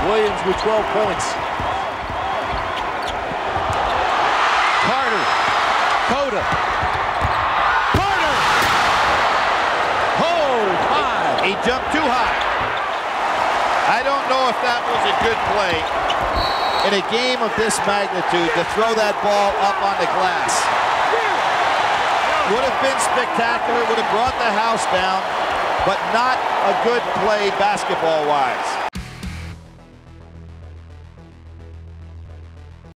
Williams with 12 points. Carter. Cota. Carter! Oh, my! He jumped too high. I don't know if that was a good play in a game of this magnitude to throw that ball up on the glass. Would have been spectacular, would have brought the house down, but not a good play basketball-wise.